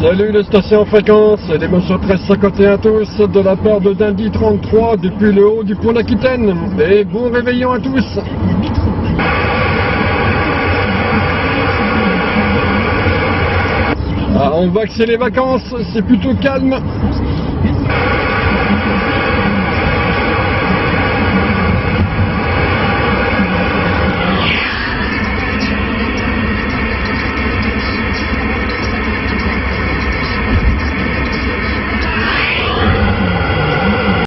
Salut les stations en fréquence, et les motions 1351 à tous, de la part de Dindy 33 depuis le haut du pont d'Aquitaine, et bon réveillon à tous. Ah, on va que c'est les vacances, c'est plutôt calme.